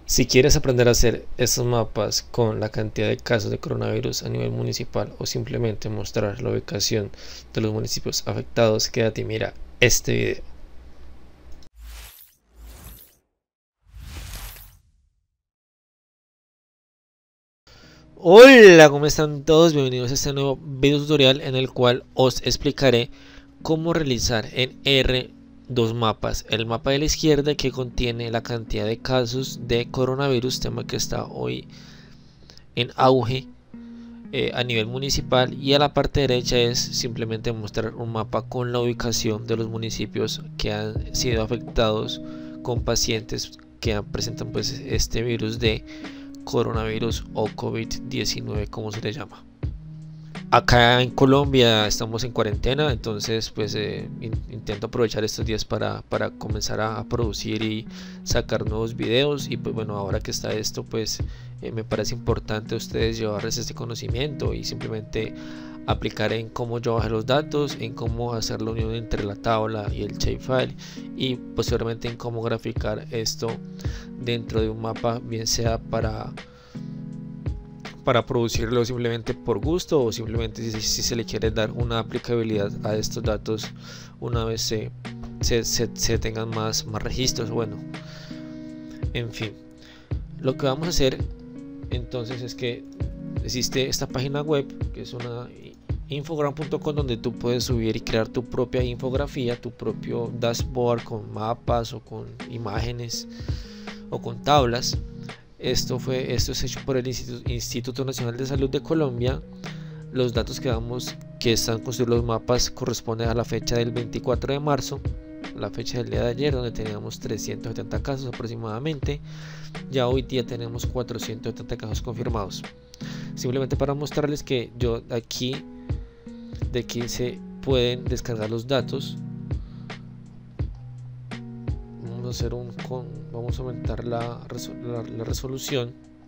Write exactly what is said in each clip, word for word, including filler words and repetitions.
Si quieres aprender a hacer estos mapas con la cantidad de casos de coronavirus a nivel municipal o simplemente mostrar la ubicación de los municipios afectados, quédate y mira este video. Hola, ¿cómo están todos? Bienvenidos a este nuevo video tutorial en el cual os explicaré cómo realizar en R dos mapas. El mapa de la izquierda que contiene la cantidad de casos de coronavirus, tema que está hoy en auge eh, a nivel municipal, y a la parte derecha es simplemente mostrar un mapa con la ubicación de los municipios que han sido afectados con pacientes que presentan pues este virus de coronavirus o COVID diecinueve, como se le llama. Acá en Colombia estamos en cuarentena, entonces pues eh, in intento aprovechar estos días para, para comenzar a, a producir y sacar nuevos videos. Y pues bueno, ahora que está esto, pues eh, me parece importante a ustedes llevarles este conocimiento y simplemente aplicar en cómo yo bajé los datos, en cómo hacer la unión entre la tabla y el shapefile, y posteriormente en cómo graficar esto dentro de un mapa, bien sea para para producirlo simplemente por gusto o simplemente si, si se le quiere dar una aplicabilidad a estos datos una vez se, se, se, se tengan más, más registros. Bueno, en fin, lo que vamos a hacer entonces es que existe esta página web que es una infogram punto com, donde tú puedes subir y crear tu propia infografía, tu propio dashboard con mapas o con imágenes o con tablas. Esto, fue, esto es hecho por el Instituto, Instituto Nacional de Salud de Colombia. Los datos que damos que están construidos los mapas corresponden a la fecha del veinticuatro de marzo, la fecha del día de ayer, donde teníamos trescientos setenta casos aproximadamente. Ya hoy día tenemos cuatrocientos setenta casos confirmados. Simplemente para mostrarles que yo aquí, de aquí se pueden descargar los datos. Vamos a hacer un con, vamos a aumentar la, la, la resolución.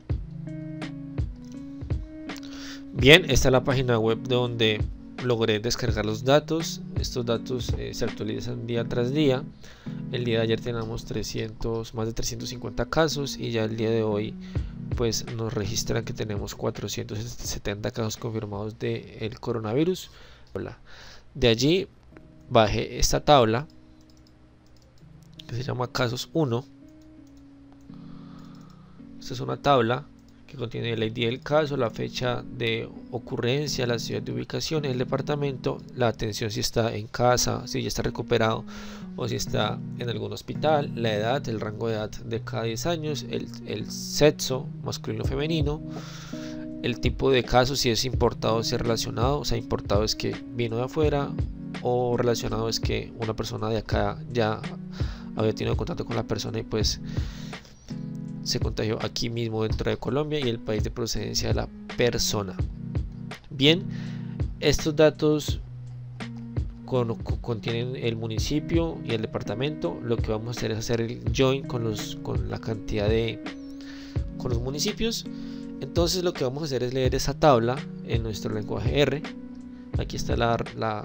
Bien, esta es la página web donde logré descargar los datos. Estos datos eh, se actualizan día tras día. El día de ayer teníamos trescientos, más de trescientos cincuenta casos, y ya el día de hoy pues nos registran que tenemos cuatrocientos setenta casos confirmados de el coronavirus. De allí bajé esta tabla que se llama casos uno. Esta es una tabla que contiene el I D del caso, la fecha de ocurrencia, la ciudad de ubicación, el departamento, la atención, si está en casa, si ya está recuperado o si está en algún hospital, la edad, el rango de edad de cada diez años, el, el sexo, masculino o femenino, el tipo de caso, si es importado o si es relacionado. O sea, importado es que vino de afuera, o relacionado es que una persona de acá ya había tenido contacto con la persona y pues se contagió aquí mismo dentro de Colombia, y el país de procedencia de la persona. Bien, estos datos con, con, contienen el municipio y el departamento. Lo que vamos a hacer es hacer el join con, los, con la cantidad de con los municipios. Entonces lo que vamos a hacer es leer esa tabla en nuestro lenguaje R. Aquí está la, la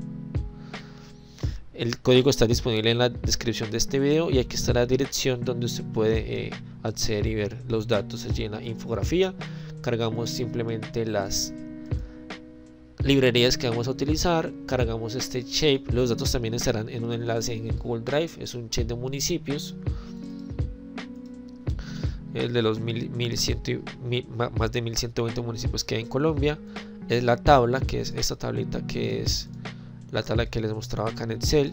el código está disponible en la descripción de este video, y aquí está la dirección donde usted puede eh, acceder y ver los datos allí en la infografía. Cargamos simplemente las librerías que vamos a utilizar, cargamos este shape. Los datos también estarán en un enlace en Google Drive. Es un shape de municipios, el de los mil, mil cien, mil, más de mil ciento veinte municipios que hay en Colombia. Es la tabla, que es esta tablita, que es la tabla que les mostraba acá en Excel.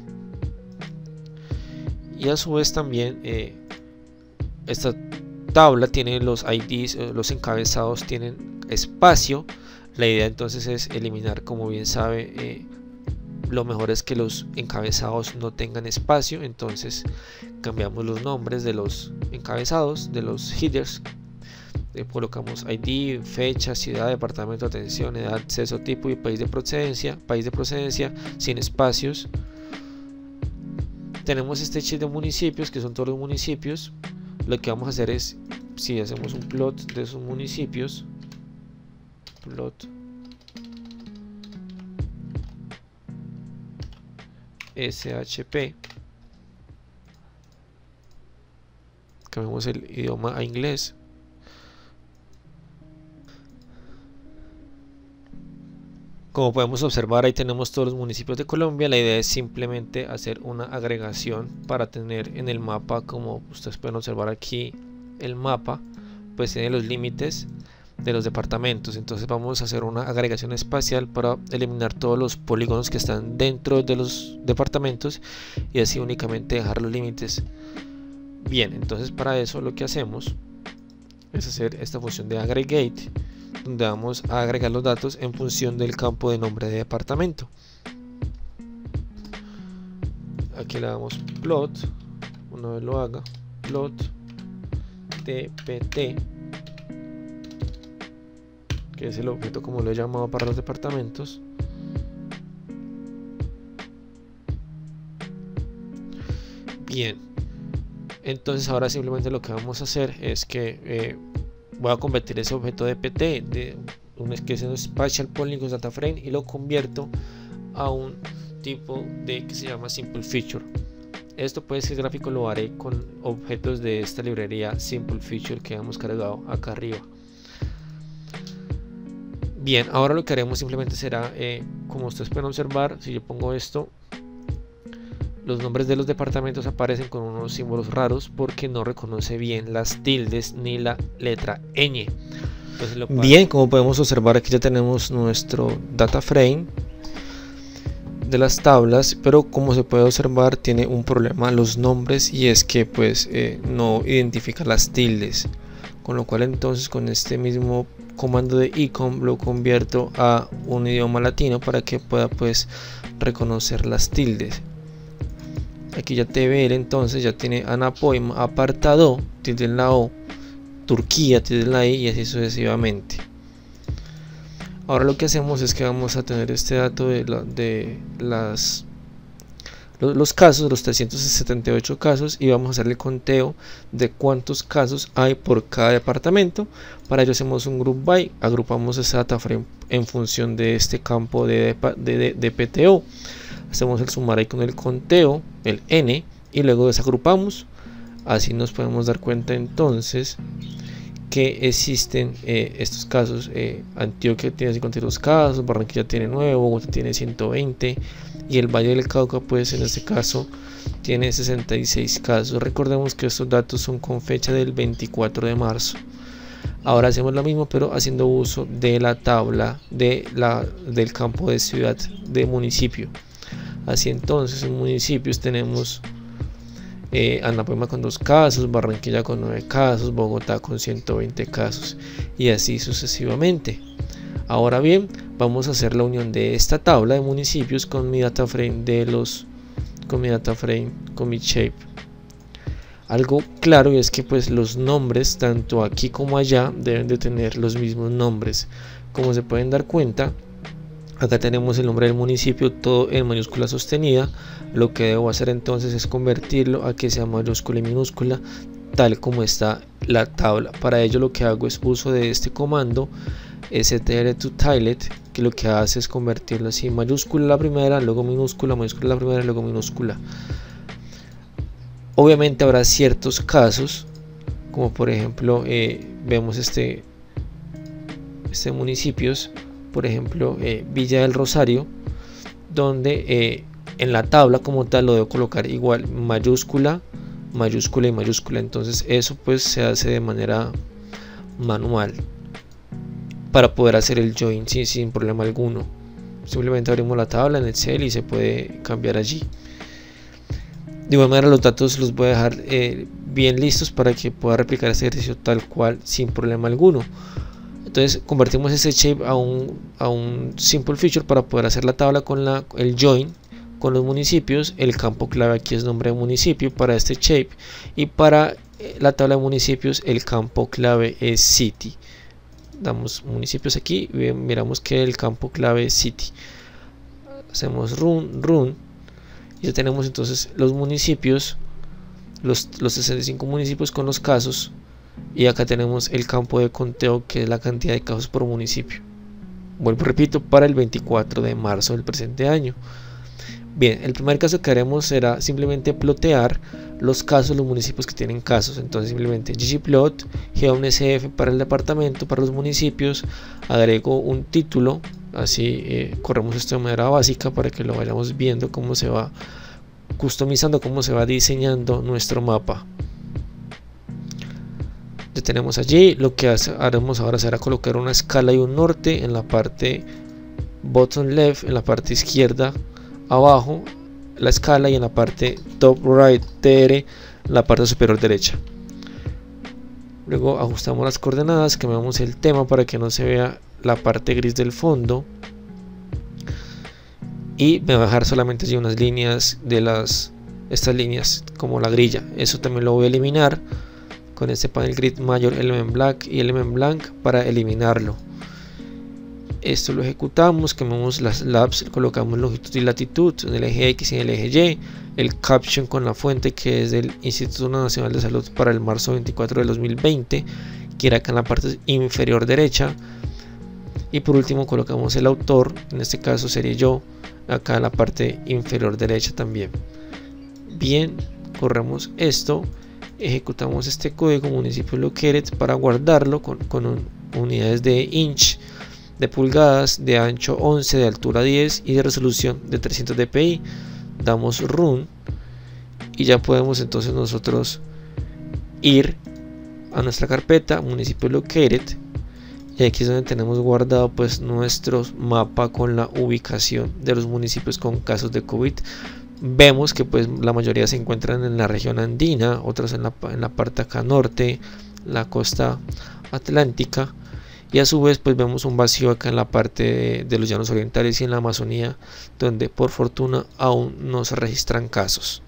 Y a su vez también eh, esta tabla tiene los I Ds, los encabezados tienen espacio. La idea entonces es eliminar, como bien sabe, eh, lo mejor es que los encabezados no tengan espacio. Entonces cambiamos los nombres de los encabezados, de los headers. Eh, colocamos I D, fecha, ciudad, departamento, atención, edad, sexo, tipo y país de procedencia. País de procedencia sin espacios. Tenemos este sheet de municipios, que son todos los municipios. Lo que vamos a hacer es, si hacemos un plot de esos municipios, plot S H P, cambiamos el idioma a inglés. Como podemos observar, ahí tenemos todos los municipios de Colombia. La idea es simplemente hacer una agregación para tener en el mapa, como ustedes pueden observar aquí, el mapa pues tiene los límites de los departamentos. Entonces vamos a hacer una agregación espacial para eliminar todos los polígonos que están dentro de los departamentos y así únicamente dejar los límites. Bien, entonces para eso lo que hacemos es hacer esta función de aggregate, donde vamos a agregar los datos en función del campo de nombre de departamento. Aquí le damos plot, una vez lo haga, plot tpt, que es el objeto como lo he llamado para los departamentos. Bien, entonces ahora simplemente lo que vamos a hacer es que eh, voy a convertir ese objeto de pt de un, que es un Spatial Polygons Data Frame, y lo convierto a un tipo de que se llama Simple Feature. Esto puede ser gráfico, lo haré con objetos de esta librería Simple Feature que hemos cargado acá arriba. Bien, ahora lo que haremos simplemente será, eh, como ustedes pueden observar, si yo pongo esto, los nombres de los departamentos aparecen con unos símbolos raros porque no reconoce bien las tildes ni la letra ñ. Entonces, lo bien, como podemos observar, aquí ya tenemos nuestro data frame de las tablas, pero como se puede observar tiene un problema los nombres, y es que pues eh, no identifica las tildes, con lo cual entonces con este mismo comando de icon lo convierto a un idioma latino para que pueda pues reconocer las tildes. Aquí ya T V L entonces ya tiene anapoima, apartado, tilde en la O, Turquía, tilde en la I, y así sucesivamente. Ahora lo que hacemos es que vamos a tener este dato de, la, de las, los, los casos, los trescientos setenta y ocho casos, y vamos a hacer el conteo de cuántos casos hay por cada departamento. Para ello hacemos un group by, agrupamos ese data frame en función de este campo de, de, de, de P T O. Hacemos el sumar ahí con el conteo, el n, y luego desagrupamos. Así nos podemos dar cuenta entonces que existen eh, estos casos. eh, Antioquia tiene cincuenta y dos casos, Barranquilla tiene nueve, Bogotá tiene ciento veinte, y el Valle del Cauca pues en este caso tiene sesenta y seis casos. Recordemos que estos datos son con fecha del veinticuatro de marzo. Ahora hacemos lo mismo, pero haciendo uso de la tabla de la, del campo de ciudad de municipio. Así entonces en municipios tenemos eh, Anapoima con dos casos, Barranquilla con nueve casos, Bogotá con ciento veinte casos, y así sucesivamente. Ahora bien, vamos a hacer la unión de esta tabla de municipios con mi data frame de los con mi data frame con mi shape. Algo claro es que pues los nombres tanto aquí como allá deben de tener los mismos nombres. Como se pueden dar cuenta, acá tenemos el nombre del municipio todo en mayúscula sostenida. Lo que debo hacer entonces es convertirlo a que sea mayúscula y minúscula tal como está la tabla. Para ello lo que hago es uso de este comando str to tilet, que lo que hace es convertirlo así: mayúscula la primera, luego minúscula, mayúscula la primera y luego minúscula. Obviamente habrá ciertos casos, como por ejemplo eh, vemos este este municipios, por ejemplo eh, Villa del Rosario, donde eh, en la tabla como tal lo debo colocar igual mayúscula, mayúscula y mayúscula. Entonces eso pues se hace de manera manual para poder hacer el join sin, sin problema alguno. Simplemente abrimos la tabla en Excel y se puede cambiar allí. De igual manera los datos los voy a dejar eh, bien listos para que pueda replicar este ejercicio tal cual sin problema alguno. Entonces convertimos ese shape a un, a un simple feature para poder hacer la tabla con la, el join con los municipios. El campo clave aquí es nombre de municipio para este shape, y para la tabla de municipios el campo clave es city. Damos municipios aquí y miramos que el campo clave es city. Hacemos run, run, y ya tenemos entonces los municipios, los, los sesenta y cinco municipios con los casos, y acá tenemos el campo de conteo que es la cantidad de casos por municipio. Vuelvo, repito, para el veinticuatro de marzo del presente año. Bien, el primer caso que haremos será simplemente plotear los casos, los municipios que tienen casos. Entonces simplemente ggplot, geom.sf para el departamento, para los municipios, agrego un título, así eh, corremos esto de manera básica para que lo vayamos viendo cómo se va customizando, cómo se va diseñando nuestro mapa. Ya tenemos allí, lo que hace, haremos ahora será colocar una escala y un norte en la parte bottom left, en la parte izquierda abajo la escala, y en la parte top right tr en la parte superior derecha. Luego ajustamos las coordenadas, cambiamos el tema para que no se vea la parte gris del fondo, y me va a dejar solamente allí unas líneas de las estas líneas como la grilla. Eso también lo voy a eliminar con este panel grid mayor element black y element blank para eliminarlo. Esto lo ejecutamos, cambiamos las labs, colocamos longitud y latitud en el eje X y en el eje Y, el caption con la fuente que es del Instituto Nacional de Salud para el marzo veinticuatro del dos mil veinte, que era acá en la parte inferior derecha, y por último colocamos el autor, en este caso sería yo, acá en la parte inferior derecha también. Bien, corremos esto, ejecutamos este código municipio located para guardarlo con, con un, unidades de inch, de pulgadas, de ancho once, de altura diez y de resolución de trescientos dpi. Damos run y ya podemos entonces nosotros ir a nuestra carpeta municipio located, y aquí es donde tenemos guardado pues nuestro mapa con la ubicación de los municipios con casos de COVID. Vemos que pues la mayoría se encuentran en la región andina, otros en la, en la parte acá norte, la costa atlántica, y a su vez pues vemos un vacío acá en la parte de, de los llanos orientales y en la Amazonía, donde por fortuna aún no se registran casos.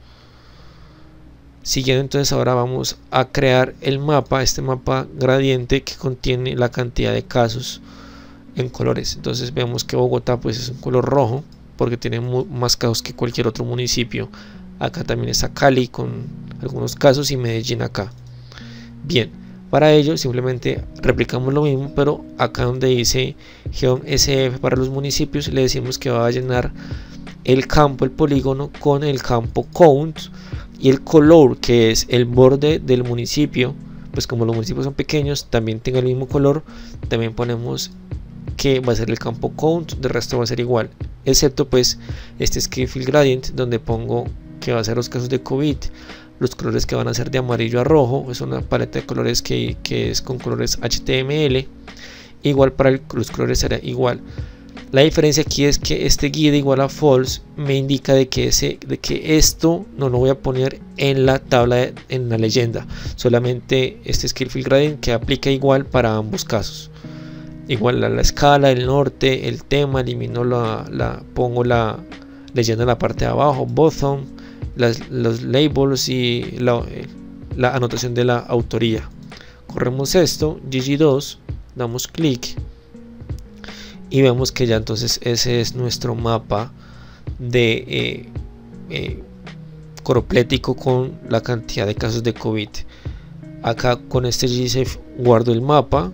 Siguiendo, entonces ahora vamos a crear el mapa, este mapa gradiente que contiene la cantidad de casos en colores. Entonces vemos que Bogotá pues es un color rojo porque tiene más casos que cualquier otro municipio. Acá también está Cali con algunos casos y Medellín acá. Bien, para ello simplemente replicamos lo mismo, pero acá donde dice geom.sf para los municipios le decimos que va a llenar el campo, el polígono, con el campo count, y el color, que es el borde del municipio, pues como los municipios son pequeños también tenga el mismo color, también ponemos que va a ser el campo count, de resto va a ser igual, excepto pues este scale fill gradient, donde pongo que va a ser los casos de COVID, los colores que van a ser de amarillo a rojo, es una paleta de colores que, que es con colores H T M L, igual para el, los colores será igual. La diferencia aquí es que este guide igual a false me indica de que, ese, de que esto no lo voy a poner en la tabla, de, en la leyenda, solamente este scale fill gradient que aplica igual para ambos casos. Igual la, la escala, el norte, el tema, elimino la, la pongo la leyenda en la parte de abajo, bottom, las, los labels y la, la anotación de la autoría. Corremos esto, G G dos, damos clic y vemos que ya entonces ese es nuestro mapa de eh, eh, coroplético con la cantidad de casos de COVID. Acá con este G S A F guardo el mapa,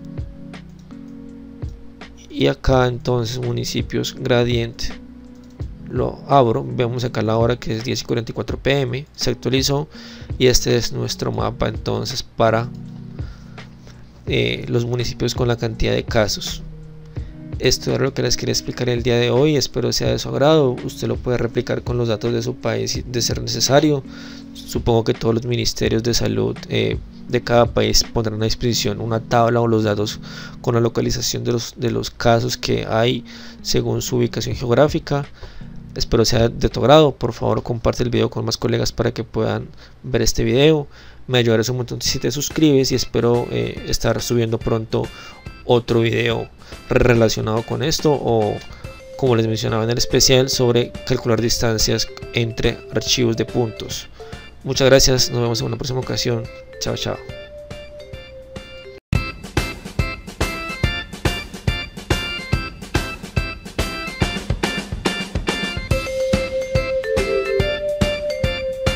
y acá entonces municipios gradiente lo abro, vemos acá la hora que es diez y cuarenta y cuatro pm, se actualizó y este es nuestro mapa entonces para eh, los municipios con la cantidad de casos. Esto era lo que les quería explicar el día de hoy, espero sea de su agrado. Usted lo puede replicar con los datos de su país de ser necesario. Supongo que todos los ministerios de salud eh, de cada país pondrán a disposición una tabla o los datos con la localización de los, de los casos que hay según su ubicación geográfica. Espero sea de tu agrado. Por favor, comparte el video con más colegas para que puedan ver este video. Me ayudarás un montón si te suscribes, y espero eh, estar subiendo pronto otro video relacionado con esto, o como les mencionaba en el especial sobre calcular distancias entre archivos de puntos. Muchas gracias, nos vemos en una próxima ocasión. Chao, chao.